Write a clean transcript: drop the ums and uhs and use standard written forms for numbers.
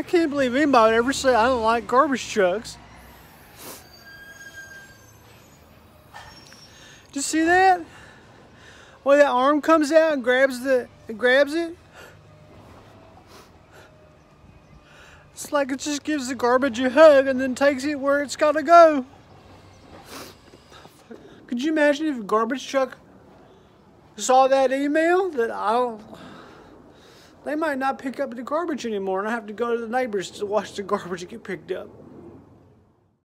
can't believe anybody would ever say I don't like garbage trucks. Did you see that? Well, that arm comes out and grabs it. It's like it just gives the garbage a hug and then takes it where it's got to go. Could you imagine if a garbage truck saw that email? They might not pick up the garbage anymore, and I have to go to the neighbors to watch the garbage get picked up.